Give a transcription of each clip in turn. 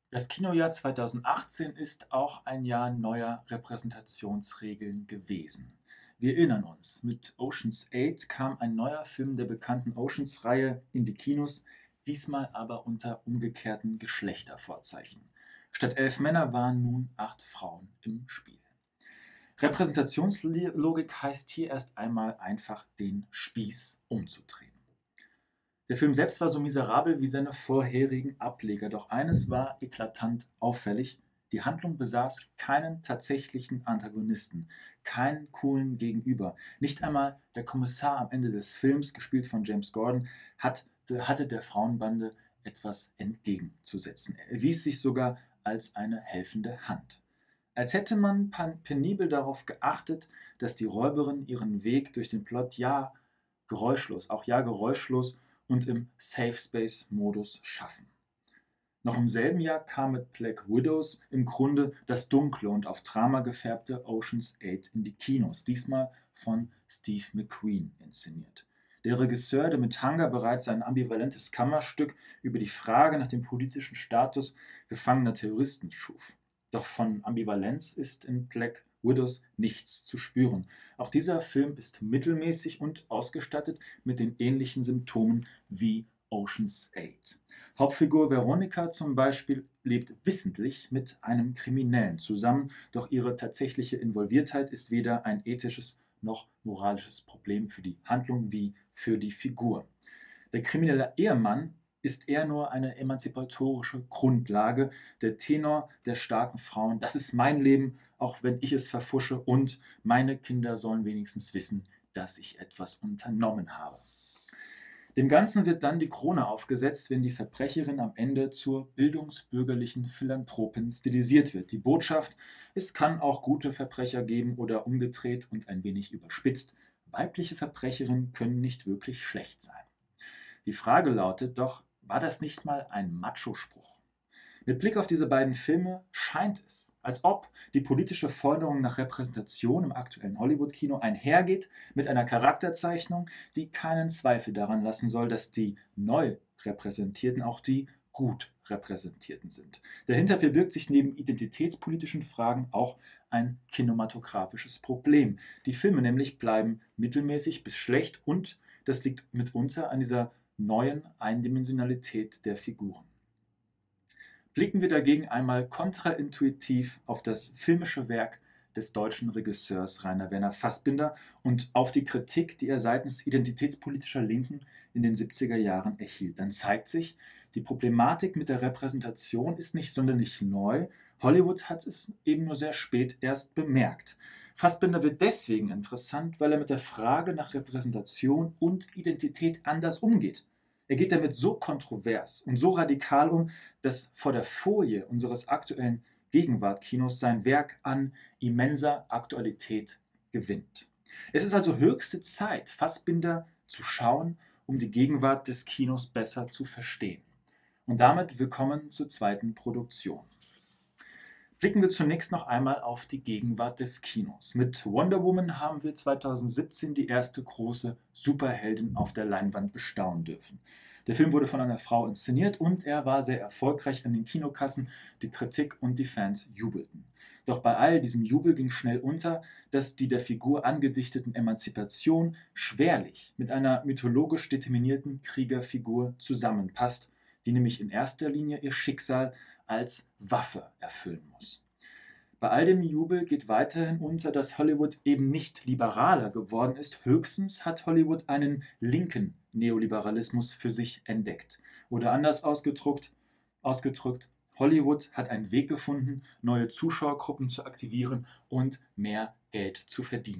Das Kinojahr 2018 ist auch ein Jahr neuer Repräsentationsregeln gewesen. Wir erinnern uns, mit Ocean's 8 kam ein neuer Film der bekannten Oceans-Reihe in die Kinos, diesmal aber unter umgekehrten Geschlechtervorzeichen. Statt 11 Männer waren nun 8 Frauen im Spiel. Repräsentationslogik heißt hier erst einmal einfach den Spieß umzudrehen. Der Film selbst war so miserabel wie seine vorherigen Ableger, doch eines war eklatant auffällig: Die Handlung besaß keinen tatsächlichen Antagonisten, keinen coolen Gegenüber. Nicht einmal der Kommissar am Ende des Films, gespielt von James Gordon, hatte der Frauenbande etwas entgegenzusetzen. Er erwies sich sogar als eine helfende Hand. Als hätte man penibel darauf geachtet, dass die Räuberin ihren Weg durch den Plot geräuschlos und im Safe Space Modus schaffen. Noch im selben Jahr kam mit Black Widows im Grunde das dunkle und auf Drama gefärbte Ocean's 8 in die Kinos, diesmal von Steve McQueen inszeniert. Der Regisseur, der mit Hunger bereits ein ambivalentes Kammerstück über die Frage nach dem politischen Status gefangener Terroristen schuf. Doch von Ambivalenz ist in Black Widows nichts zu spüren. Auch dieser Film ist mittelmäßig und ausgestattet mit den ähnlichen Symptomen wie Ocean's 8. Hauptfigur Veronica zum Beispiel lebt wissentlich mit einem Kriminellen zusammen, doch ihre tatsächliche Involviertheit ist weder ein ethisches noch moralisches Problem für die Handlung wie für die Figur. Der kriminelle Ehemann ist eher nur eine emanzipatorische Grundlage, der Tenor der starken Frauen: Das ist mein Leben, auch wenn ich es verfusche, und meine Kinder sollen wenigstens wissen, dass ich etwas unternommen habe. Dem Ganzen wird dann die Krone aufgesetzt, wenn die Verbrecherin am Ende zur bildungsbürgerlichen Philanthropin stilisiert wird. Die Botschaft: Es kann auch gute Verbrecher geben, oder umgedreht und ein wenig überspitzt: Weibliche Verbrecherinnen können nicht wirklich schlecht sein. Die Frage lautet doch: War das nicht mal ein Macho-Spruch? Mit Blick auf diese beiden Filme scheint es, als ob die politische Forderung nach Repräsentation im aktuellen Hollywood-Kino einhergeht mit einer Charakterzeichnung, die keinen Zweifel daran lassen soll, dass die neu Repräsentierten auch die gut Repräsentierten sind. Dahinter verbirgt sich neben identitätspolitischen Fragen auch ein kinematografisches Problem. Die Filme nämlich bleiben mittelmäßig bis schlecht, und das liegt mitunter an dieser neuen Eindimensionalität der Figuren. Blicken wir dagegen einmal kontraintuitiv auf das filmische Werk des deutschen Regisseurs Rainer Werner Fassbinder und auf die Kritik, die er seitens identitätspolitischer Linken in den 70er Jahren erhielt, dann zeigt sich, die Problematik mit der Repräsentation ist nicht sonderlich neu. Hollywood hat es eben nur sehr spät erst bemerkt. Fassbinder wird deswegen interessant, weil er mit der Frage nach Repräsentation und Identität anders umgeht. Er geht damit so kontrovers und so radikal um, dass vor der Folie unseres aktuellen Gegenwartkinos sein Werk an immenser Aktualität gewinnt. Es ist also höchste Zeit, Fassbinder zu schauen, um die Gegenwart des Kinos besser zu verstehen. Und damit willkommen zur zweiten Produktion. Blicken wir zunächst noch einmal auf die Gegenwart des Kinos. Mit Wonder Woman haben wir 2017 die erste große Superheldin auf der Leinwand bestaunen dürfen. Der Film wurde von einer Frau inszeniert und er war sehr erfolgreich an den Kinokassen. Die Kritik und die Fans jubelten. Doch bei all diesem Jubel ging schnell unter, dass die der Figur angedichteten Emanzipation schwerlich mit einer mythologisch determinierten Kriegerfigur zusammenpasst, die nämlich in erster Linie ihr Schicksal als Waffe erfüllen muss. Bei all dem Jubel geht weiterhin unter, dass Hollywood eben nicht liberaler geworden ist, höchstens hat Hollywood einen linken Neoliberalismus für sich entdeckt. Oder anders ausgedrückt, Hollywood hat einen Weg gefunden, neue Zuschauergruppen zu aktivieren und mehr Geld zu verdienen.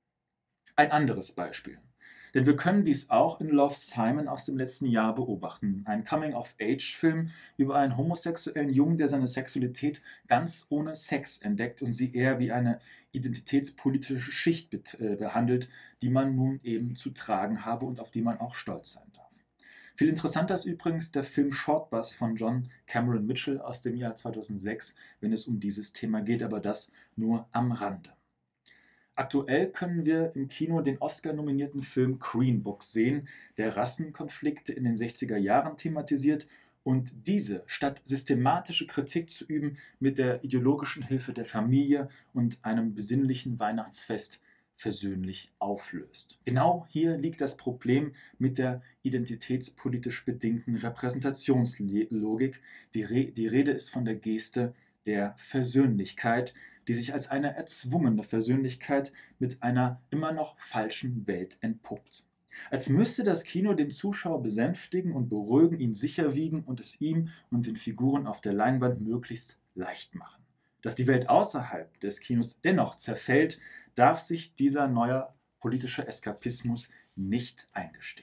Ein anderes Beispiel. Denn wir können dies auch in Love, Simon aus dem letzten Jahr beobachten. Ein Coming-of-Age-Film über einen homosexuellen Jungen, der seine Sexualität ganz ohne Sex entdeckt und sie eher wie eine identitätspolitische Schicht behandelt, die man nun eben zu tragen habe und auf die man auch stolz sein darf. Viel interessanter ist übrigens der Film Shortbus von John Cameron Mitchell aus dem Jahr 2006, wenn es um dieses Thema geht, aber das nur am Rande. Aktuell können wir im Kino den Oscar-nominierten Film Green Book sehen, der Rassenkonflikte in den 60er Jahren thematisiert und diese, statt systematische Kritik zu üben, mit der ideologischen Hilfe der Familie und einem besinnlichen Weihnachtsfest versöhnlich auflöst. Genau hier liegt das Problem mit der identitätspolitisch bedingten Repräsentationslogik. Die Rede ist von der Geste der Versöhnlichkeit, die sich als eine erzwungene Versöhnlichkeit mit einer immer noch falschen Welt entpuppt. Als müsste das Kino den Zuschauer besänftigen und beruhigen, ihn sicher wiegen und es ihm und den Figuren auf der Leinwand möglichst leicht machen. Dass die Welt außerhalb des Kinos dennoch zerfällt, darf sich dieser neue politische Eskapismus nicht eingestehen.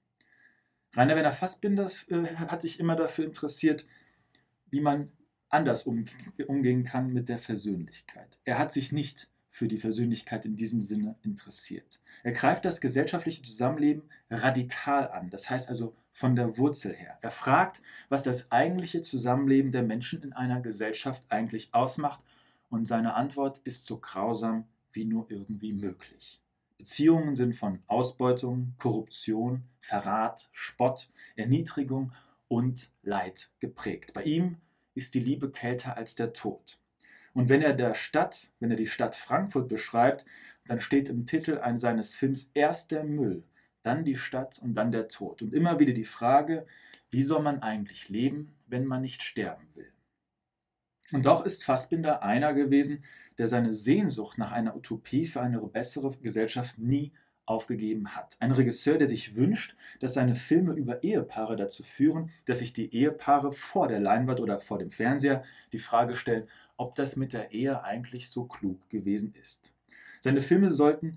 Rainer Werner Fassbinder hat sich immer dafür interessiert, wie man anders umgehen kann mit der Versöhnlichkeit. Er hat sich nicht für die Versöhnlichkeit in diesem Sinne interessiert. Er greift das gesellschaftliche Zusammenleben radikal an, das heißt also von der Wurzel her. Er fragt, was das eigentliche Zusammenleben der Menschen in einer Gesellschaft eigentlich ausmacht, und seine Antwort ist so grausam wie nur irgendwie möglich. Beziehungen sind von Ausbeutung, Korruption, Verrat, Spott, Erniedrigung und Leid geprägt. Bei ihm ist die Liebe kälter als der Tod. Und wenn er die Stadt Frankfurt beschreibt, dann steht im Titel seines Films erst der Müll, dann die Stadt und dann der Tod. Und immer wieder die Frage, wie soll man eigentlich leben, wenn man nicht sterben will? Und doch ist Fassbinder einer gewesen, der seine Sehnsucht nach einer Utopie für eine bessere Gesellschaft nie aufgegeben hat. Ein Regisseur, der sich wünscht, dass seine Filme über Ehepaare dazu führen, dass sich die Ehepaare vor der Leinwand oder vor dem Fernseher die Frage stellen, ob das mit der Ehe eigentlich so klug gewesen ist. Seine Filme sollen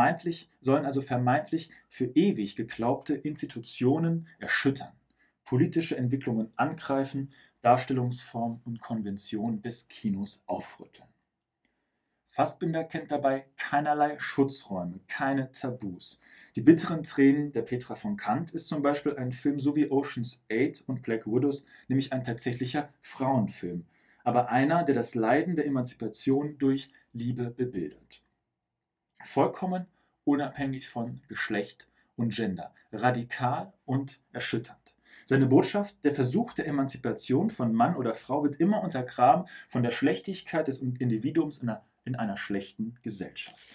also vermeintlich für ewig geglaubte Institutionen erschüttern, politische Entwicklungen angreifen, Darstellungsform und Konvention des Kinos aufrütteln. Fassbinder kennt dabei keinerlei Schutzräume, keine Tabus. Die bitteren Tränen der Petra von Kant ist zum Beispiel ein Film so wie Ocean's 8 und Black Widows, nämlich ein tatsächlicher Frauenfilm, aber einer, der das Leiden der Emanzipation durch Liebe bebildert. Vollkommen unabhängig von Geschlecht und Gender, radikal und erschütternd. Seine Botschaft, der Versuch der Emanzipation von Mann oder Frau, wird immer untergraben von der Schlechtigkeit des Individuums in einer schlechten Gesellschaft.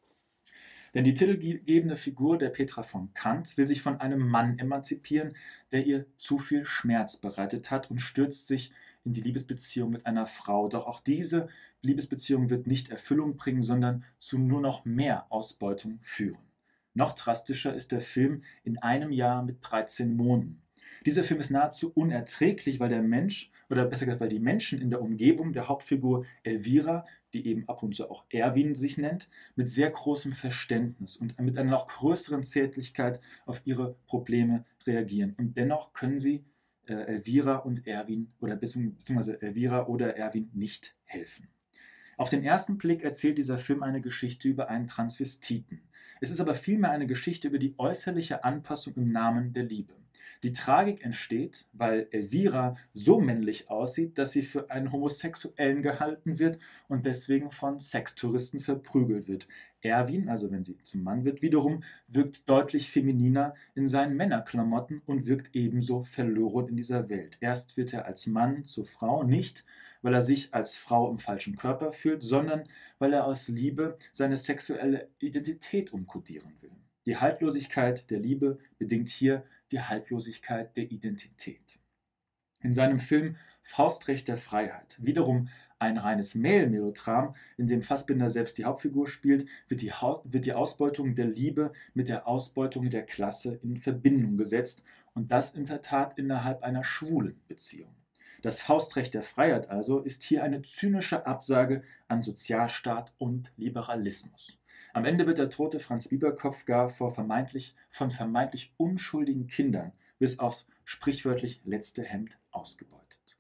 Denn die titelgebende Figur der Petra von Kant will sich von einem Mann emanzipieren, der ihr zu viel Schmerz bereitet hat, und stürzt sich in die Liebesbeziehung mit einer Frau. Doch auch diese Liebesbeziehung wird nicht Erfüllung bringen, sondern zu nur noch mehr Ausbeutung führen. Noch drastischer ist der Film In einem Jahr mit 13 Monden. Dieser Film ist nahezu unerträglich, weil der Mensch, oder besser gesagt, weil die Menschen in der Umgebung der Hauptfigur Elvira, die eben ab und zu auch Erwin sich nennt, mit sehr großem Verständnis und mit einer noch größeren Zärtlichkeit auf ihre Probleme reagieren. Und dennoch können sie Elvira und Erwin oder beziehungsweise Elvira oder Erwin nicht helfen. Auf den ersten Blick erzählt dieser Film eine Geschichte über einen Transvestiten. Es ist aber vielmehr eine Geschichte über die äußerliche Anpassung im Namen der Liebe. Die Tragik entsteht, weil Elvira so männlich aussieht, dass sie für einen Homosexuellen gehalten wird und deswegen von Sextouristen verprügelt wird. Erwin, also wenn sie zum Mann wird, wiederum wirkt deutlich femininer in seinen Männerklamotten und wirkt ebenso verloren in dieser Welt. Erst wird er als Mann zur Frau, nicht weil er sich als Frau im falschen Körper fühlt, sondern weil er aus Liebe seine sexuelle Identität umkodieren will. Die Haltlosigkeit der Liebe bedingt hier die Haltlosigkeit der Identität. In seinem Film Faustrecht der Freiheit, wiederum ein reines Male-Melodram, in dem Fassbinder selbst die Hauptfigur spielt, wird die Ausbeutung der Liebe mit der Ausbeutung der Klasse in Verbindung gesetzt, und das in der Tat innerhalb einer schwulen Beziehung. Das Faustrecht der Freiheit also ist hier eine zynische Absage an Sozialstaat und Liberalismus. Am Ende wird der tote Franz Bieberkopf gar von vermeintlich unschuldigen Kindern bis aufs sprichwörtlich letzte Hemd ausgebeutet.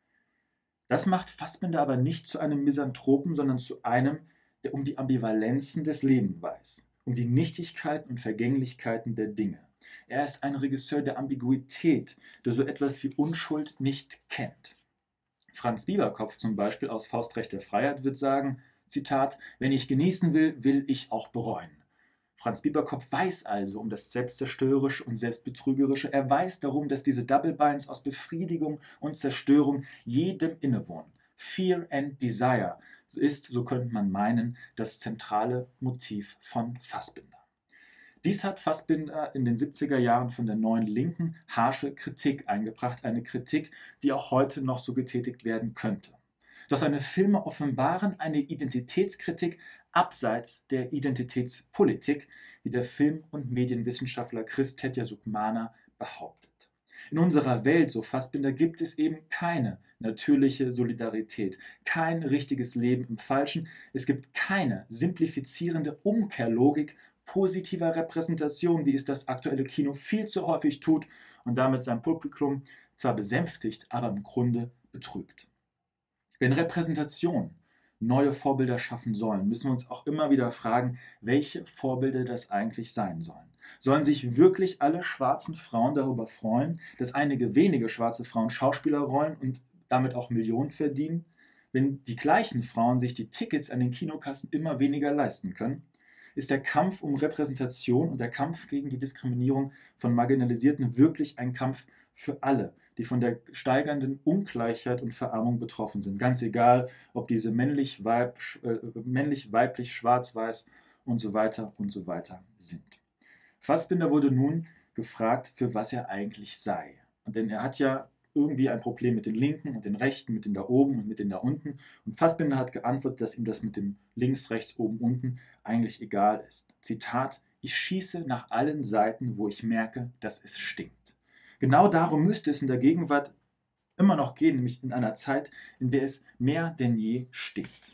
Das macht Fassbinder aber nicht zu einem Misanthropen, sondern zu einem, der um die Ambivalenzen des Lebens weiß, um die Nichtigkeiten und Vergänglichkeiten der Dinge. Er ist ein Regisseur der Ambiguität, der so etwas wie Unschuld nicht kennt. Franz Bieberkopf zum Beispiel aus Faustrecht der Freiheit wird sagen, Zitat, wenn ich genießen will, will ich auch bereuen. Franz Bieberkopf weiß also um das Selbstzerstörerische und Selbstbetrügerische. Er weiß darum, dass diese Double Binds aus Befriedigung und Zerstörung jedem innewohnen. Fear and Desire ist, so könnte man meinen, das zentrale Motiv von Fassbinder. Dies hat Fassbinder in den 70er Jahren von der Neuen Linken harsche Kritik eingebracht, eine Kritik, die auch heute noch so getätigt werden könnte. Doch seine Filme offenbaren eine Identitätskritik abseits der Identitätspolitik, wie der Film- und Medienwissenschaftler Chris-Tetja Sukmana behauptet. In unserer Welt, so Fassbinder, gibt es eben keine natürliche Solidarität, kein richtiges Leben im Falschen, es gibt keine simplifizierende Umkehrlogik positiver Repräsentation, wie es das aktuelle Kino viel zu häufig tut und damit sein Publikum zwar besänftigt, aber im Grunde betrügt. Wenn Repräsentation neue Vorbilder schaffen sollen, müssen wir uns auch immer wieder fragen, welche Vorbilder das eigentlich sein sollen. Sollen sich wirklich alle schwarzen Frauen darüber freuen, dass einige wenige schwarze Frauen Schauspielerrollen und damit auch Millionen verdienen, wenn die gleichen Frauen sich die Tickets an den Kinokassen immer weniger leisten können? Ist der Kampf um Repräsentation und der Kampf gegen die Diskriminierung von Marginalisierten wirklich ein Kampf für alle, die von der steigernden Ungleichheit und Verarmung betroffen sind? Ganz egal, ob diese männlich, weiblich, schwarz-weiß und so weiter sind. Fassbinder wurde nun gefragt, für was er eigentlich sei. Denn er hat ja irgendwie ein Problem mit den Linken und den Rechten, mit den da oben und mit den da unten. Und Fassbinder hat geantwortet, dass ihm das mit dem links, rechts, oben, unten eigentlich egal ist. Zitat: Ich schieße nach allen Seiten, wo ich merke, dass es stinkt. Genau darum müsste es in der Gegenwart immer noch gehen, nämlich in einer Zeit, in der es mehr denn je stinkt.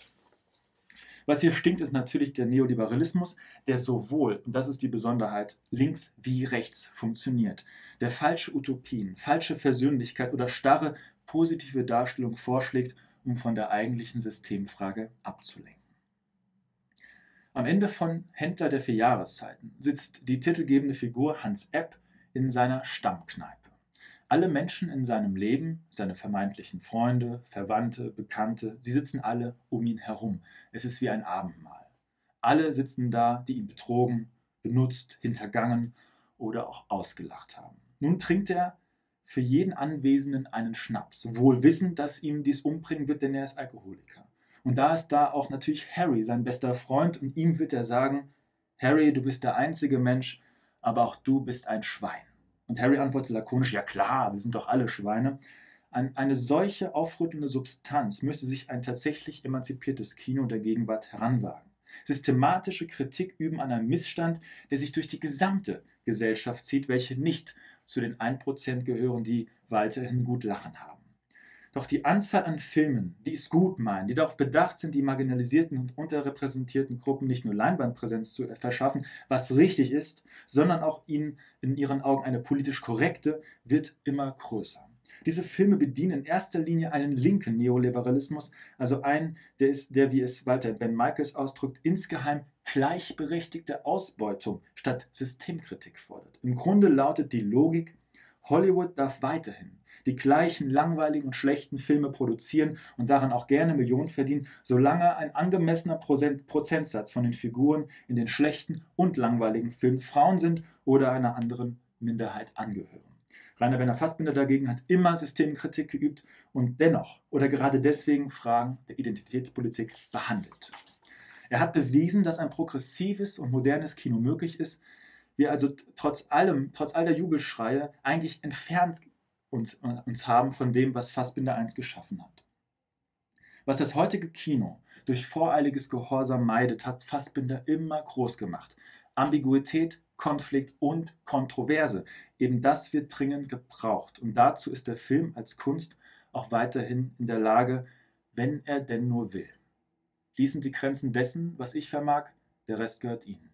Was hier stinkt, ist natürlich der Neoliberalismus, der sowohl, und das ist die Besonderheit, links wie rechts funktioniert, der falsche Utopien, falsche Versöhnlichkeit oder starre positive Darstellung vorschlägt, um von der eigentlichen Systemfrage abzulenken. Am Ende von Händler der vier Jahreszeiten sitzt die titelgebende Figur Hans Epp in seiner Stammkneipe. Alle Menschen in seinem Leben, seine vermeintlichen Freunde, Verwandte, Bekannte, sie sitzen alle um ihn herum. Es ist wie ein Abendmahl. Alle sitzen da, die ihn betrogen, benutzt, hintergangen oder auch ausgelacht haben. Nun trinkt er für jeden Anwesenden einen Schnaps, wohl wissend, dass ihm dies umbringen wird, denn er ist Alkoholiker. Und da ist da auch natürlich Harry, sein bester Freund, und ihm wird er sagen: Harry, du bist der einzige Mensch, aber auch du bist ein Schwein. Und Harry antwortet lakonisch: Ja klar, wir sind doch alle Schweine. An eine solche aufrüttelnde Substanz müsste sich ein tatsächlich emanzipiertes Kino der Gegenwart heranwagen. Systematische Kritik üben an einem Missstand, der sich durch die gesamte Gesellschaft zieht, welche nicht zu den 1% gehören, die weiterhin gut lachen haben. Doch die Anzahl an Filmen, die es gut meinen, die darauf bedacht sind, die marginalisierten und unterrepräsentierten Gruppen nicht nur Leinwandpräsenz zu verschaffen, was richtig ist, sondern auch ihnen in ihren Augen eine politisch korrekte, wird immer größer. Diese Filme bedienen in erster Linie einen linken Neoliberalismus, also einen, der, wie es Walter Ben Michaels ausdrückt, insgeheim gleichberechtigte Ausbeutung statt Systemkritik fordert. Im Grunde lautet die Logik: Hollywood darf weiterhin die gleichen langweiligen und schlechten Filme produzieren und daran auch gerne Millionen verdienen, solange ein angemessener Prozentsatz von den Figuren in den schlechten und langweiligen Filmen Frauen sind oder einer anderen Minderheit angehören. Rainer Werner Fassbinder dagegen hat immer Systemkritik geübt und dennoch oder gerade deswegen Fragen der Identitätspolitik behandelt. Er hat bewiesen, dass ein progressives und modernes Kino möglich ist, wir also trotz all der Jubelschreie eigentlich entfernt uns haben von dem, was Fassbinder einst geschaffen hat. Was das heutige Kino durch voreiliges Gehorsam meidet, hat Fassbinder immer groß gemacht. Ambiguität, Konflikt und Kontroverse. Eben das wird dringend gebraucht. Und dazu ist der Film als Kunst auch weiterhin in der Lage, wenn er denn nur will. Dies sind die Grenzen dessen, was ich vermag, der Rest gehört Ihnen.